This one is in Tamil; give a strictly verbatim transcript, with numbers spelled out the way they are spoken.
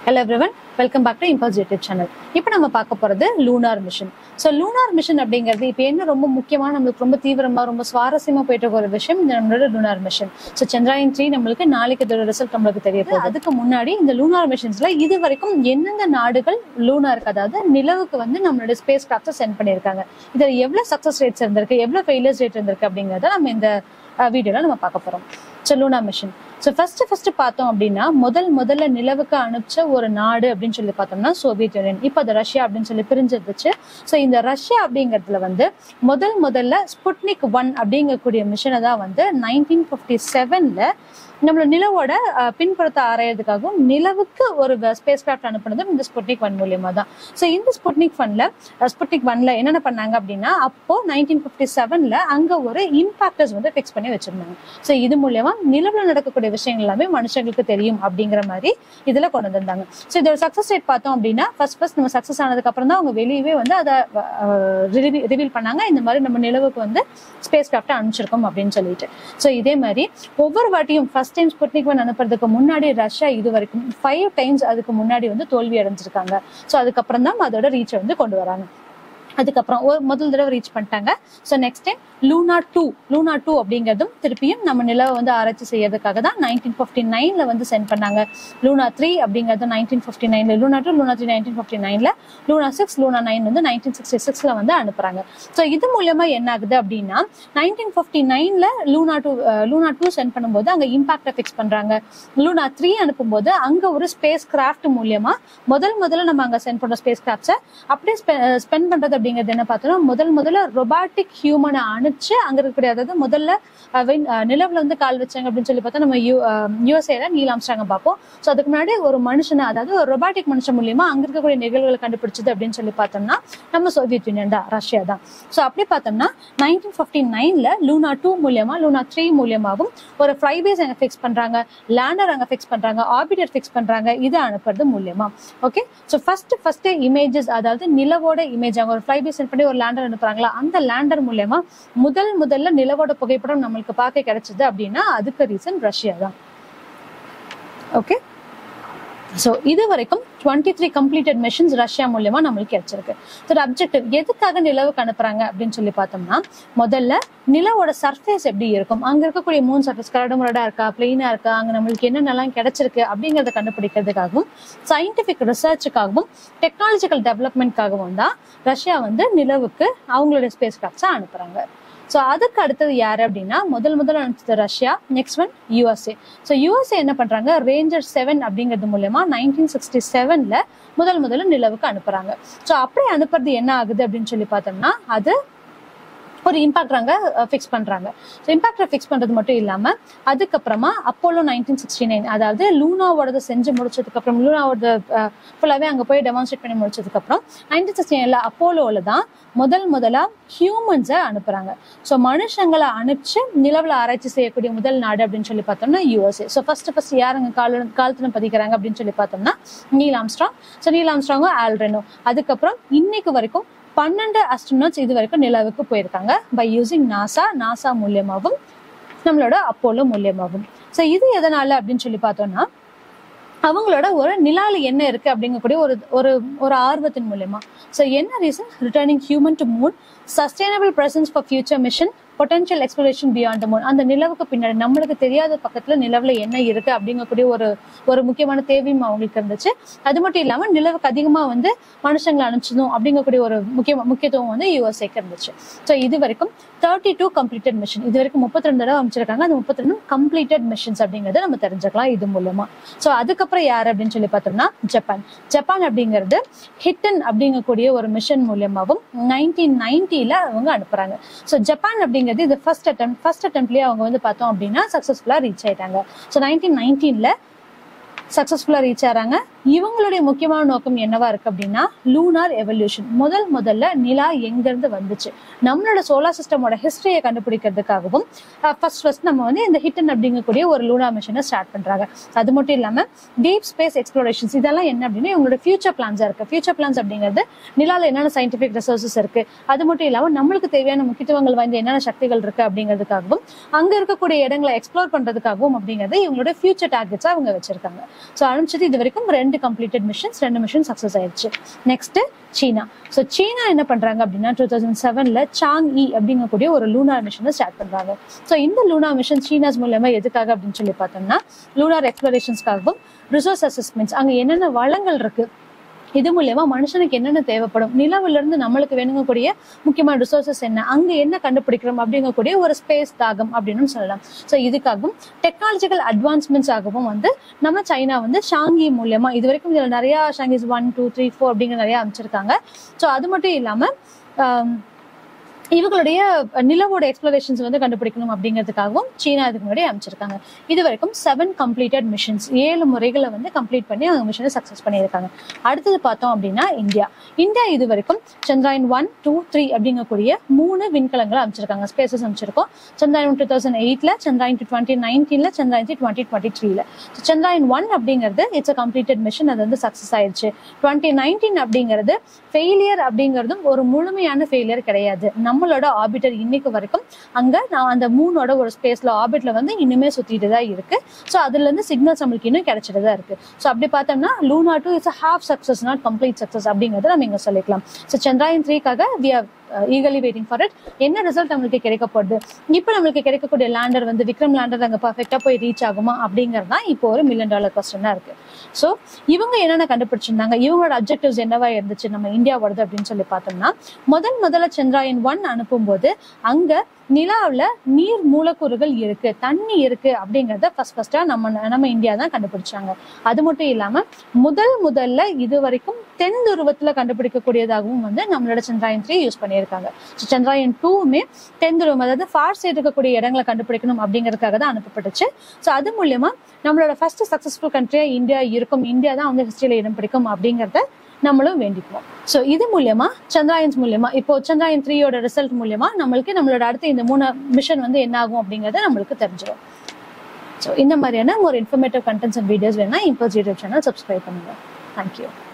Hello everyone, welcome back to Impulse YouTube channel. இப்போ நம்ம பார்க்க போறது lunar mission. So lunar mission அப்படிங்கிறது இப்போ என்ன ரொம்ப முக்கியமான நம்மளுக்கு ரொம்ப தீவிரமா ரொம்ப சுவாரஸ்யமா போயிட்டு இருக்க ஒரு விஷயம் இந்த நம்மளோட lunar mission. So Chandrayaan three நம்மளுக்கு நாளைக்கு இதோட ரிசல்ட் நம்மளுக்கு தெரிய போகுது. அதுக்கு முன்னாடி இந்த லூனார் மிஷன்ஸ்ல இது வரைக்கும் எந்தெந்த நாடுகள் லூனாருக்கு அதாவது நிலவுக்கு வந்து நம்மளோட ஸ்பேஸ் கிராஃப்ட் சென்ட் பண்ணியிருக்காங்க, இதுல எவ்வளவு சக்சஸ் ரேட்ஸ் இருந்திருக்கு, எவ்வளவு ஃபெயிலியர்ஸ் ரேட் இருந்திருக்கு அப்படிங்கறத நம்ம இந்த வீடியோல நம்ம பார்க்க போறோம். So lunar mission so first first பார்த்தோம் அப்படின்னா முதல் முதல்ல நிலவுக்கு அனுப்பிச்ச ஒரு நாடு அப்படின்னு சொல்லி பார்த்தோம்னா சோவியத் யூனியன். இப்போ அது ரஷ்யா அப்படின்னு சொல்லி பிரிஞ்சிருந்துச்சு. ஸோ இந்த ரஷ்யா அப்படிங்கிறதுல வந்து முதல் முதல்ல ஸ்புட்னிக் ஒன் அப்படிங்கக்கூடிய மிஷனை தான் வந்து நைன்டீன் பிப்டி செவன்ல நம்மளோட நிலவோட பின்புறத்தை ஆராயறதுக்காகவும் நிலவுக்கு ஒரு ஸ்பேஸ் கிராஃப்ட் அனுப்புனதும் இந்த ஸ்புட்னிக் ஒன் மூலியமா தான். ஸோ இந்த ஸ்புட்னிக் ஒன்ல ஸ்புட்னிக் ஒன்ல என்னென்ன பண்ணாங்க அப்படின்னா அப்போ நைன்டீன் பிப்டி செவன்ல அங்க ஒரு இம்பாக்டர்ஸ் வந்து ஃபிக்ஸ் பண்ணி வச்சிருந்தாங்க. ஸோ இது மூலியமா நிலவுல நடக்கக்கூடிய விஷயங்கள் எல்லாமே மனுஷங்களுக்கு தெரியும் அப்படிங்கிற மாதிரி இதுல கொண்டு வந்திருந்தாங்க. ஸோ இதோட சக்சஸ் ரேட் பார்த்தோம் அப்படின்னா ஃபர்ஸ்ட் ஃபர்ஸ்ட் நம்ம சக்சஸ் ஆனதுக்கு அப்புறம் தான் அவங்க வெளியவே வந்து அதை ரிவீல் பண்ணாங்க, இந்த மாதிரி நம்ம நிலவுக்கு வந்து ஸ்பேஸ் கிராஃப்ட் அனுப்பிச்சிருக்கோம் அப்படின்னு சொல்லிட்டு. ஸோ இதே மாதிரி ஒவ்வொரு வாட்டியும் ஃபர்ஸ்ட் டைம் ஸ்புட்னிக் ஒன் அனுப்புறதுக்கு முன்னாடி ரஷ்யா இது வரைக்கும் ஃபைவ் டைம்ஸ் அதுக்கு முன்னாடி வந்து தோல்வி அடைஞ்சிருக்காங்க. ஸோ அதுக்கப்புறம் தான் அதோட ரீச்சை வந்து கொண்டு வராங்க. அதுக்கப்புறம் ஒரு முதல் தடவை ரீச் பண்ணிட்டாங்க. So next time Luna two Luna two அப்படிங்கிறதும் திருப்பியும் நம்ம நிலவை வந்து ஆராய்ச்சி செய்யறதுக்காக தான் நைன்டீன் பிப்டி நைன்ல வந்து சென்ட் பண்ணாங்க. லூனா த்ரீ அப்படிங்கிறது நைன்டீன் பிப்டி நைன்ல Luna two Luna three nineteen fifty நைன்ல லூனா சிக்ஸ் லூனா நைன் வந்து நைன்டீன் சிக்ஸ்டி சிக்ஸ்ல வந்து அனுப்புறாங்க. ஸோ இது மூலமா என்ன ஆகுது அப்படின்னா நைன்டீன் பிப்டி நைன்ல Luna two Luna two sent பண்ணும்போது அங்க இம்பாக்டை ஃபிக்ஸ் பண்றாங்க. லூனா த்ரீ அனுப்பும்போது அங்க ஒரு ஸ்பேஸ் கிராஃப்ட் மூலியமா முதல் முதல்ல நம்ம அங்க சென்ட் பண்ற ஸ்பேஸ் கிராஃப்ட்ஸை அப்படியே ஸ்பெண்ட் பண்றது அப்படிங்கிறது என்ன பார்த்தோம்னா முதல் முதல்ல ரொபாட்டிக் ஹியூமனை அனுப்பிச்சு அங்க இருக்கக்கூடிய அதாவது முதல்ல நிலவுல வந்து கால் வச்சாங்க அப்படின்னு சொல்லி பார்த்தா நம்ம யூ யூஎஸ்ஏல நீல் ஆம்ஸ்ட்ராங்க பார்ப்போம். ஸோ அதுக்கு முன்னாடி ஒரு மனுஷனை அதாவது ஒரு ரொபாட்டிக் மனுஷன் மூலியமா அங்க இருக்கக்கூடிய நிகழ்வுகளை கண்டுபிடிச்சது அப்படின்னு சொல்லி பார்த்தோம்னா நம்ம சோவியத் யூனியன் தான், ரஷ்யா தான். ஸோ அப்படி பார்த்தோம்னா நைன்டீன் பிப்டி நைன்ல லூனா டூ மூலியமா லூனா த்ரீ மூலியமாவும் ஒரு ஃபிளைபேஸ் அங்க ஃபிக்ஸ் பண்றாங்க, லேண்டர் அங்க ஃபிக்ஸ் பண்றாங்க, ஆர்பிட்டர் ஃபிக்ஸ் பண்றாங்க, இதை அனுப்புறது மூலியமா. Okay, so first first images அதாவது நிலவோட இமேஜ் அங்க ஒரு ஃபிளைபேஸ் சென்ட் பண்ணி ஒரு லேண்டர் அனுப்புறாங்களா, அந்த லேண்டர் மூலியமா முதல் முதல்ல நிலவோட புகைப்படம் நம்மளுக்கு பார்க்க கிடைச்சது அப்படின்னா அதுக்கு ரீசன் ரஷ்யா தான். ஓகே, சோ இது வரைக்கும் twenty three completed missions Russia மூலமா நம்மளுக்கு கிடைச்சிருக்கு. ஸோ அப்ஜெக்டிவ் எதுக்காக நிலவுக்கு அனுப்புறாங்க அப்படின்னு சொல்லி பார்த்தோம்னா முதல்ல நிலவோட சர்ஃபேஸ் எப்படி இருக்கும், அங்க இருக்கக்கூடிய மூணு சர்ஃபேஸ் கரடுமுரடா இருக்கா, பிளெயினா இருக்கா, அங்க நம்மளுக்கு என்னென்னலாம் கிடைச்சிருக்கு அப்படிங்கறத கண்டுபிடிக்கிறதுக்காகவும் சயின்டிபிக் ரிசர்ச்சுக்காகவும் டெக்னாலஜிக்கல் டெவலப்மெண்ட்காகவும் தான் ரஷ்யா வந்து நிலவுக்கு அவங்களுடைய ஸ்பேஸ் கிராஃப்ட்ஸை அனுப்புறாங்க. ஸோ அதுக்கு அடுத்தது யாரு அப்படின்னா முதல் முதல்ல அனுப்பிச்சது Russia, next one USA. So USA என்ன பண்றாங்க ரேஞ்சர் செவன் அப்படிங்கிறது மூலமா நைன்டீன் சிக்ஸ்டி செவன்ல முதல் முதல்ல நிலவுக்கு அனுப்புறாங்க. ஸோ அப்படி அனுப்புறது என்ன ஆகுது அப்படின்னு சொல்லி பார்த்தோம்னா அது ஒரு இம்பாக்ட் அங்க ஃபிக்ஸ் பண்றாங்க. ஸோ இம்பாக்டை ஃபிக்ஸ் பண்றது மட்டும் இல்லாம அதுக்கப்புறமா அப்போலோ நைன்டீன் சிக்ஸ்டி நைன் அதாவது லூனாவோட செஞ்சு முடிச்சதுக்கு அப்புறம் லூனாவோட ஃபுல்லாவே அங்க போய் டெமான்ஸ்ட்ரேட் பண்ணி முடிச்சதுக்கு அப்புறம் நைன்டீன் சிக்ஸ்டி நைன்ல அப்போலோல தான் முதல் முதலா ஹியூமன்ஸை அனுப்புறாங்க. ஸோ மனுஷங்களை அனுப்பிச்சு நிலவுல ஆராய்ச்சி செய்யக்கூடிய முதல் நாடு அப்படின்னு சொல்லி பார்த்தோம்னா யூஎஸ்ஏ. ஸோ ஃபர்ஸ்ட் ஃபர்ஸ்ட் யாருங்க கால காலத்துல பதிக்கிறாங்க அப்படின்னு சொல்லி பார்த்தோம்னா நீல் ஆம்ஸ்ட்ராங். ஸோ நீல் ஆம்ஸ்ட்ராங்கும் ஆல்ரெனோ. அதுக்கப்புறம் இன்னைக்கு வரைக்கும் பன்னெண்டு அஸ்ட்ரோனட்ஸ் இது வரைக்கும் நிலவுக்கு போயிருக்காங்க பை யூசிங் நாசா நாசா மூலியமாகவும் நம்மளோட அப்போலோ மூலியமாகவும். ஸோ இது எதனால அப்படின்னு சொல்லி பார்த்தோம்னா அவங்களோட ஒரு நிலால என்ன இருக்கு அப்படிங்கக்கூடிய ஒரு ஒரு ஒரு ஆர்வத்தின் மூலமா. ஸோ என்ன reason returning human to moon, sustainable presence for future mission, potential exploration beyond the moon. அந்த நிலவுக்கு பின்னாடி நம்மளுக்கு தெரியாத பக்கத்துல நிலவுல என்ன இருக்கு அப்படிங்கக்கூடிய ஒரு ஒரு முக்கியமான தேவையும் அவங்களுக்கு இருந்துச்சு. அது மட்டும் இல்லாம நிலவுக்கு அதிகமா வந்து மனுஷங்களை அனுப்பிச்சதும் அப்படிங்கக்கூடிய ஒரு முக்கிய முக்கியத்துவம் வந்து யூஎஸ்ஏக்கு இருந்துச்சு. ஸோ இது வரைக்கும் தேர்ட்டி டூ கம்ப்ளீட்டட் மிஷன் இது வரைக்கும் முப்பத்தி ரெண்டு தடவை அமைச்சிருக்காங்க. அந்த முப்பத்தி ரெண்டு கம்ப்ளீட்டட் மிஷன்ஸ் அப்படிங்கறத நம்ம தெரிஞ்சுக்கலாம் இது மூலமா. ஸோ அதுக்கப்புறம் யாரு அப்படின்னு சொல்லி பார்த்தோம்னா ஜப்பான். ஜப்பான் அப்படிங்கிறது ஹிட்டன் அப்படிங்கக்கூடிய ஒரு மிஷன் மூலியமாவும் நைன்டீன் நைன்டில அவங்க அனுப்புறாங்க. ஸோ ஜப்பான் அப்படிங்கிறது இது ஃபர்ஸ்ட் அட்டெம்ப்ட் ஃபர்ஸ்ட் அட்டெம்ப்ட்லயே அவங்க வந்து பார்த்தோம் அப்படின்னா சக்சஸ்ஃபுல்லா ரீச் ஆயிட்டாங்க. ஸோ நைன்டீன் நைன்டீன்ல சக்சஸ்ஃபுல்லா ரீச் ஆறாங்க. இவங்களுடைய முக்கியமான நோக்கம் என்னவா இருக்கு அப்படின்னா லூனார் எவல்யூஷன். முதல் முதல்ல நிலா எங்க இருந்து வந்துச்சு நம்மளோட சோலார் சிஸ்டமோட ஹிஸ்டரியை கண்டுபிடிக்கிறதுக்காகவும் ஃபர்ஸ்ட் ஃபர்ஸ்ட் நம்ம வந்து இந்த ஹிட்டன் அப்படிங்கக்கூடிய ஒரு லூனார் மிஷனை ஸ்டார்ட் பண்றாங்க. அது மட்டும் இல்லாம டீப் ஸ்பேஸ் எக்ஸ்ப்ளோரேஷன்ஸ் இதெல்லாம் என்ன அப்படின்னா இவங்களோட ஃபியூச்சர் பிளான்ஸா இருக்கு. ஃபியூச்சர் பிளான்ஸ் அப்படிங்கிறது நிலால என்னென்ன சயின்டிபிக் ரிசோர்சஸ் இருக்கு, அது மட்டும் இல்லாம நம்மளுக்கு தேவையான முக்கியத்துவங்கள் வாய்ந்த என்னென்ன சக்திகள் இருக்கு அப்படிங்கிறதுக்காகவும் அங்க இருக்கக்கூடிய இடங்களை எக்ஸ்ப்ளோர் பண்றதுக்காகவும் அப்படிங்கிறது இவங்களோட ஃபியூச்சர் டார்கெட்ஸா அவங்க வச்சிருக்காங்க. ஸோ அனுப்பிச்சது இது வரைக்கும் ரெண்டு ரெண்டு கம்ப்ளீட்டட் மிஷன்ஸ், ரெண்டு மிஷன் சக்சஸ் ஆயிடுச்சு. Next China. ஸோ சீனா என்ன பண்றாங்க அப்படின்னா டூ தௌசண்ட் செவன்ல சாங் இ அப்படிங்கக்கூடிய ஒரு லூனார் மிஷனை ஸ்டார்ட் பண்றாங்க. ஸோ இந்த லூனார் மிஷன் சீனாஸ் மூலமா எதுக்காக அப்படின்னு சொல்லி பார்த்தோம்னா லூனார் எக்ஸ்ப்ளரேஷன்ஸ்க்காகவும் ரிசோர்ஸ் அசஸ்மெண்ட்ஸ், அங்க என்னென்ன வளங்கள் இருக்கு, இது மூலயமா மனுஷனுக்கு என்னென்ன தேவைப்படும், நிலவுல இருந்து நம்மளுக்கு வேணுங்கக்கூடிய முக்கியமான ரிசோர்சஸ் என்ன, அங்க என்ன கண்டுபிடிக்கிறோம் அப்படிங்கக்கூடிய ஒரு ஸ்பேஸ் தாகம் அப்படின்னு சொல்லலாம். ஸோ இதுக்காகவும் டெக்னாலஜிக்கல் அட்வான்ஸ்மெண்ட்ஸ் ஆகவும் வந்து நம்ம சைனா வந்து ஷாங்கி மூலியமா இது வரைக்கும் இதுல நிறைய ஷாங்கிஸ் ஒன் டூ த்ரீ ஃபோர் அப்படிங்கிற நிறைய அமைச்சிருக்காங்க. ஸோ அது மட்டும் இல்லாம இவங்களுடைய நிலவோட எக்ஸ்ப்ளரேஷன்ஸ் வந்து கண்டுபிடிக்கணும் அப்படிங்கிறதுக்காகவும் சீனா இதுக்கு முன்னாடி அமைச்சிருக்காங்க. இது வரைக்கும் செவன் கம்ப்ளீட்டட் மிஷன்ஸ், ஏழு முறைகளை வந்து கம்ப்ளீட் பண்ணி அவங்க மிஷனை சக்சஸ் பண்ணியிருக்காங்க. அடுத்தது பார்த்தோம் அப்படின்னா இந்தியா. இந்தியா இது வரைக்கும் சந்திராயன் ஒன் டூ த்ரீ அப்படிங்கக்கூடிய மூணு விண்கலங்களை அமைச்சிருக்காங்க, ஸ்பேசஸ் அமைச்சிருக்கோம். சந்திராயன் டூ தௌசண்ட் எயிட்ல, சந்திராயன் டூ டுவெண்ட்டி நைன்டீன்ல, சந்திராயன் த்ரீ டுவெண்ட்டி டுவெண்ட்டி த்ரீல. சந்திராயன் ஒன் அப்படிங்கிறது இட்ஸ் அ கம்ப்ளீட்டட் மிஷன், அது வந்து சக்சஸ் ஆயிடுச்சு. டுவெண்ட்டி நைன்டீன் அப்படிங்கிறது ஃபெயிலியர் அப்படிங்கிறதும் ஒரு முழுமையான ஃபெயிலியர் கிடையாது. நம்மளோட ஆர்பிட்டர் இன்னைக்கு வரைக்கும் அங்க நான் அந்த மூணோட ஒரு ஸ்பேஸ்ல ஆர்பிட்ல வந்து இன்னுமே சுத்திட்டு தான் இருக்கு. ஸோ அதுல இருந்து சிக்னல்ஸ் நம்மளுக்கு இன்னும் கிடைச்சிட்டு தான் இருக்கு. ஸோ அப்படி பார்த்தோம்னா Luna two it's half success, not complete success அப்படிங்கறத நம்ம இங்க சொல்லிக்கலாம். ஸோ சந்திராயன் த்ரீக்காக we are eagerly waiting for it. என்ன ரிசல்ட் நம்மளுக்கு கிடைக்க போகுது, இப்போ நம்மளுக்கு கிடைக்கக்கூடிய லேண்டர் வந்து விக்ரம் லேண்டர் அங்கே பர்ஃபெக்டா போய் ரீச் ஆகுமா அப்படிங்கிறது தான் இப்போ ஒரு மில்லியன் டாலர் கொஸ்டினா இருக்கு. ஸோ இவங்க என்னென்ன கண்டுபிடிச்சிருந்தாங்க, இவங்களோட அப்ஜெக்டிவ்ஸ் என்னவா இருந்துச்சு நம்ம இந்தியாவோடது அப்படின்னு சொல்லி பார்த்தோம்னா, முதல் முதல்ல சந்திராயன் ஒன் அனுப்பும் போது அங்க நிலாவில் நீர் மூலக்கூறுகள் இருக்கு, தண்ணி இருக்கு அப்படிங்கிறத ஃபர்ஸ்ட் ஃபர்ஸ்டா நம்ம நம்ம இந்தியா தான் கண்டுபிடிச்சாங்க. அது மட்டும் இல்லாம முதல் முதல்ல இது வரைக்கும் தென் துருவத்துல கண்டுபிடிக்கக்கூடியதாகவும் வந்து நம்மளோட சந்திராயன் த்ரீ யூஸ் பண்ணியிருக்காங்க. சந்திராயன் டூவுமே தென் துருவம், அதாவது ஃபார் சைடு இருக்கக்கூடிய இடங்களை கண்டுபிடிக்கணும் அப்படிங்கிறதுக்காக தான் அனுப்பப்பட்டுச்சு. ஸோ அது மூலியமா நம்மளோட ஃபர்ஸ்ட் சக்சஸ்ஃபுல் கண்ட்ரியா இந்தியா இருக்கும், இந்தியா தான் வந்து ஹிஸ்டரியில இடம் பிடிக்கும் அப்படிங்கிறத நம்மளும் வேண்டிக்குவோம். ஸோ இது மூலியமா சந்திராயன்ஸ் மூலியமா இப்போ சந்திராயன் த்ரீயோட ரிசல்ட் மூலியமா நம்மளுக்கு நம்மளோட அடுத்த இந்த மூணு மிஷன் வந்து என்ன ஆகும் அப்படிங்கறத நம்மளுக்கு தெரிஞ்சிடும். ஸோ இந்த மாதிரியான ஒரு இன்ஃபர்மேட்டிவ் கண்டென்ட்ஸ் அண்ட் வீடியோஸ் வேணா இம்பல்ஸ் யூடியூப் சேனல் சப்ஸ்கிரைப் பண்ணுங்க. தேங்க்யூ.